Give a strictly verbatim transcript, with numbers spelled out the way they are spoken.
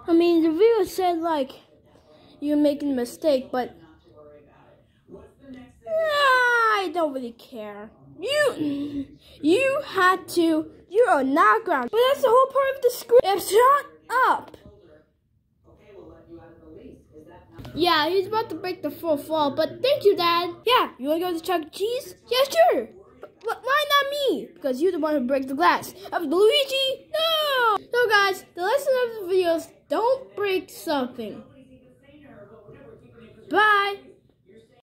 I mean, the video said like you're making a mistake, but I don't really care. You, you had to. You are not grounded. But that's the whole part of the script. Yeah, shut up. Yeah, he's about to break the fourth wall. But thank you, Dad. Yeah, you wanna go to Chuck E. Cheese? Yeah, sure. But why not me? Because you're the one who breaks the glass. Of Luigi? No! So guys, the lesson of the video is don't break something. Bye!